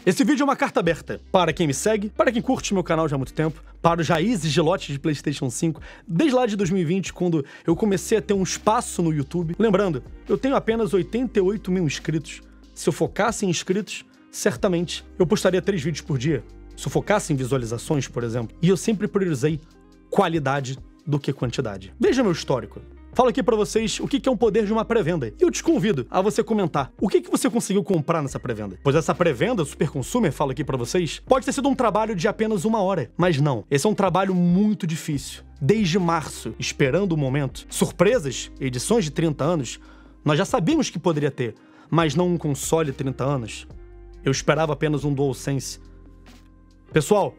Esse vídeo é uma carta aberta para quem me segue, para quem curte meu canal já há muito tempo, para os raízes de lotes de PlayStation 5, desde lá de 2020, quando eu comecei a ter um espaço no YouTube. Lembrando, eu tenho apenas 88 mil inscritos. Se eu focasse em inscritos, certamente eu postaria 3 vídeos por dia. Se eu focasse em visualizações, por exemplo. E eu sempre priorizei qualidade do que quantidade. Veja meu histórico. Falo aqui pra vocês o que é um poder de uma pré-venda. E eu te convido a você comentar o que você conseguiu comprar nessa pré-venda. Pois essa pré-venda, Super Consumer, falo aqui pra vocês, pode ter sido um trabalho de apenas 1 hora. Mas não, esse é um trabalho muito difícil. Desde março, esperando o momento. Surpresas, edições de 30 anos, nós já sabíamos que poderia ter, mas não um console 30 anos. Eu esperava apenas um DualSense. Pessoal,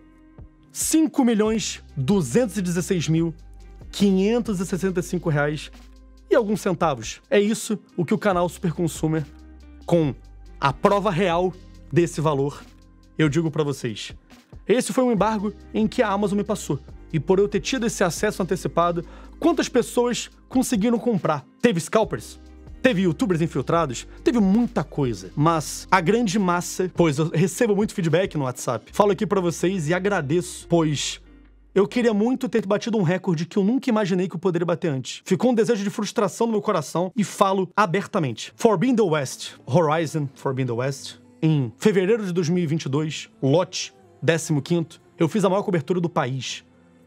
5.216.565 reais e alguns centavos. É isso o que o canal Super Consumer, com a prova real desse valor, eu digo pra vocês. Esse foi um embargo em que a Amazon me passou. E por eu ter tido esse acesso antecipado, quantas pessoas conseguiram comprar? Teve scalpers? Teve youtubers infiltrados? Teve muita coisa. Mas a grande massa, pois eu recebo muito feedback no WhatsApp, falo aqui pra vocês e agradeço, pois eu queria muito ter batido um recorde que eu nunca imaginei que eu poderia bater antes. Ficou um desejo de frustração no meu coração e falo abertamente. Forbidden West, Horizon Forbidden West, em fevereiro de 2022, lote 15º, eu fiz a maior cobertura do país.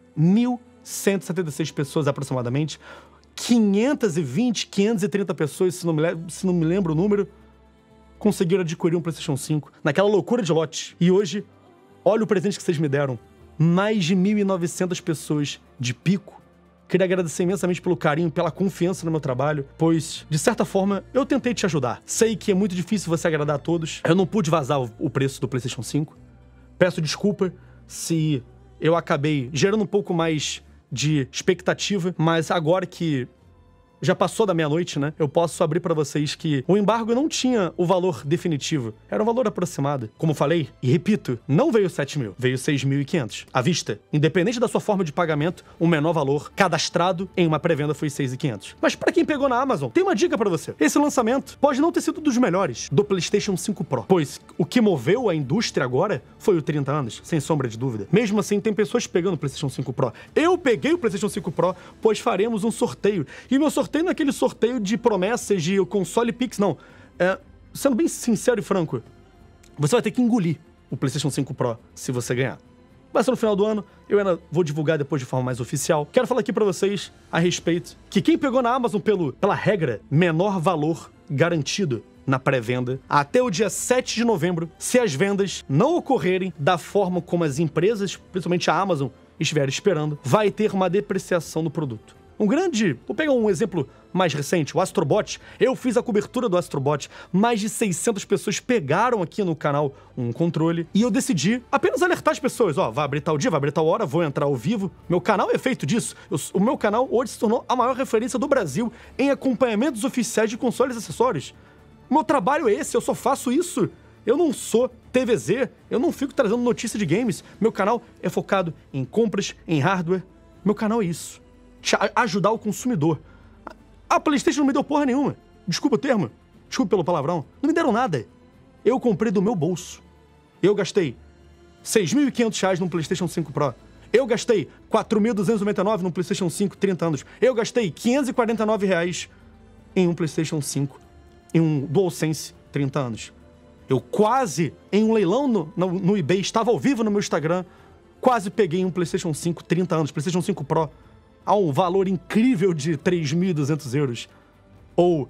1.176 pessoas aproximadamente, 520, 530 pessoas, se não me lembro o número, conseguiram adquirir um PlayStation 5 naquela loucura de lote. E hoje, olha o presente que vocês me deram. Mais de 1.900 pessoas de pico. Queria agradecer imensamente pelo carinho, pela confiança no meu trabalho, pois, de certa forma, eu tentei te ajudar. Sei que é muito difícil você agradar a todos. Eu não pude vazar o preço do PlayStation 5. Peço desculpa se eu acabei gerando um pouco mais de expectativa, mas agora que já passou da meia-noite, né? Eu posso abrir pra vocês que o embargo não tinha o valor definitivo. Era um valor aproximado. Como falei, e repito, não veio 7 mil, veio 6.500. À vista, independente da sua forma de pagamento, o menor valor cadastrado em uma pré-venda foi 6.500. Mas pra quem pegou na Amazon, tem uma dica pra você. Esse lançamento pode não ter sido dos melhores do PlayStation 5 Pro, pois o que moveu a indústria agora foi o 30 anos, sem sombra de dúvida. Mesmo assim, tem pessoas pegando o PlayStation 5 Pro. Eu peguei o PlayStation 5 Pro, pois faremos um sorteio. E meu sorteio não é aquele sorteio de promessas de console Pix, não. Sendo bem sincero e franco, você vai ter que engolir o PlayStation 5 Pro se você ganhar. Vai ser no final do ano, eu ainda vou divulgar depois de forma mais oficial. Quero falar aqui pra vocês a respeito que quem pegou na Amazon pela regra menor valor garantido na pré-venda, até o dia 7 de novembro, se as vendas não ocorrerem da forma como as empresas, principalmente a Amazon, estiver esperando, vai ter uma depreciação do produto. Vou pegar um exemplo mais recente, o Astrobot. Eu fiz a cobertura do Astrobot. Mais de 600 pessoas pegaram aqui no canal um controle e eu decidi apenas alertar as pessoas. Ó, vai abrir tal dia, vai abrir tal hora, vou entrar ao vivo. Meu canal é feito disso. O meu canal hoje se tornou a maior referência do Brasil em acompanhamentos oficiais de consoles e acessórios. O meu trabalho é esse, eu só faço isso. Eu não sou TVZ, eu não fico trazendo notícia de games. Meu canal é focado em compras, em hardware. Meu canal é isso. Ajudar o consumidor. A PlayStation não me deu porra nenhuma. Desculpa o termo. Desculpa pelo palavrão. Não me deram nada. Eu comprei do meu bolso. Eu gastei 6.500 reais num PlayStation 5 Pro. Eu gastei 4.299 num PlayStation 5 30 anos. Eu gastei 549 reais em um PlayStation 5, em um DualSense 30 anos. Eu quase, em um leilão no eBay, estava ao vivo no meu Instagram, quase peguei um PlayStation 5 30 anos, PlayStation 5 Pro, a um valor incrível de 3.200 euros. Ou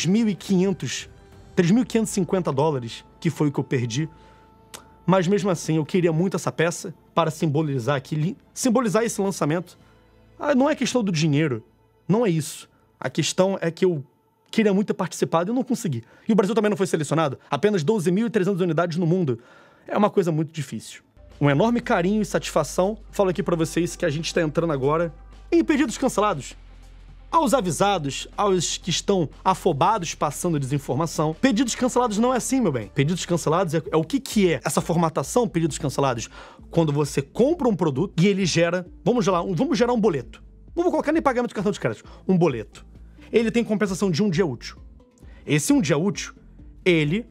3.550 dólares, que foi o que eu perdi. Mas mesmo assim, eu queria muito essa peça para simbolizar esse lançamento. Não é questão do dinheiro, não é isso. A questão é que eu queria muito ter participado e não consegui. E o Brasil também não foi selecionado. Apenas 12.300 unidades no mundo. É uma coisa muito difícil. Um enorme carinho e satisfação. Falo aqui pra vocês que a gente está entrando agora em pedidos cancelados. Aos avisados, aos que estão afobados passando desinformação. Pedidos cancelados não é assim, meu bem. Pedidos cancelados é o que é essa formatação pedidos cancelados? Quando você compra um produto e ele gera, vamos gerar um boleto. Não vou colocar nem pagamento de cartão de crédito. Um boleto. Ele tem compensação de um dia útil. Esse um dia útil, ele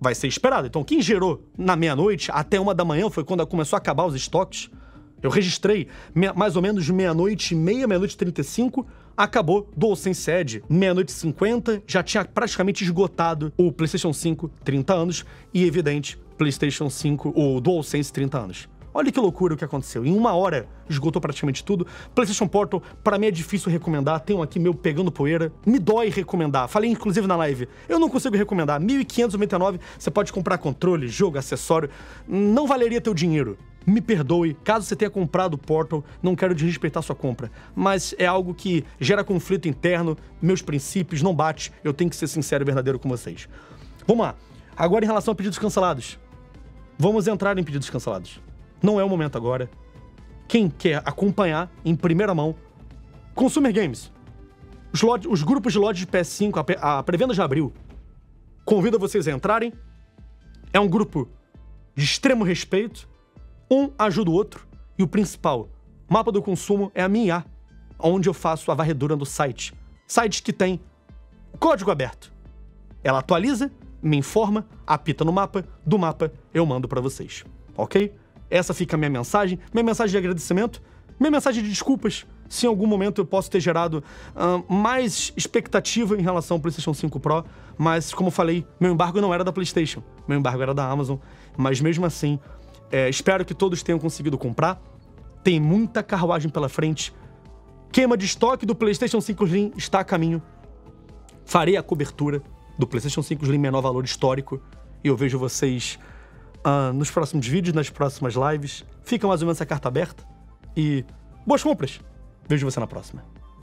vai ser esperado. Então, quem gerou na meia-noite até 1 da manhã, foi quando começou a acabar os estoques. Eu registrei mais ou menos meia-noite e meia, meia-noite e 35, acabou DualSense Edge, meia-noite e 50, já tinha praticamente esgotado o PlayStation 5 30 anos e, evidente, PlayStation 5, o DualSense 30 anos. Olha que loucura o que aconteceu. Em 1 hora, esgotou praticamente tudo. PlayStation Portal, pra mim é difícil recomendar. Tem um aqui meu pegando poeira. Me dói recomendar. Falei, inclusive, na live. Eu não consigo recomendar. R$ 1.599, você pode comprar controle, jogo, acessório. Não valeria teu dinheiro. Me perdoe, caso você tenha comprado o Portal, não quero desrespeitar sua compra. Mas é algo que gera conflito interno, meus princípios, não bate. Eu tenho que ser sincero e verdadeiro com vocês. Vamos lá. Agora, em relação a pedidos cancelados. Vamos entrar em pedidos cancelados. Não é o momento agora. Quem quer acompanhar em primeira mão, Consumer Games. Os grupos de lojas de PS5, a pré-venda já abriu. Convido vocês a entrarem. É um grupo de extremo respeito. Um ajuda o outro. E o principal, mapa do consumo é a minha IA, onde eu faço a varredura do site. Site que tem código aberto. Ela atualiza, me informa, apita no mapa, do mapa eu mando pra vocês. Ok? Essa fica a minha mensagem de agradecimento, minha mensagem de desculpas, se em algum momento eu posso ter gerado mais expectativa em relação ao PlayStation 5 Pro, mas, como eu falei, meu embargo não era da PlayStation, meu embargo era da Amazon, mas mesmo assim, espero que todos tenham conseguido comprar, tem muita carruagem pela frente, queima de estoque do PlayStation 5 Slim está a caminho, farei a cobertura do PlayStation 5 Slim menor valor histórico, e eu vejo vocês nos próximos vídeos, nas próximas lives. Fica mais ou menos essa carta aberta. E boas compras! Vejo você na próxima.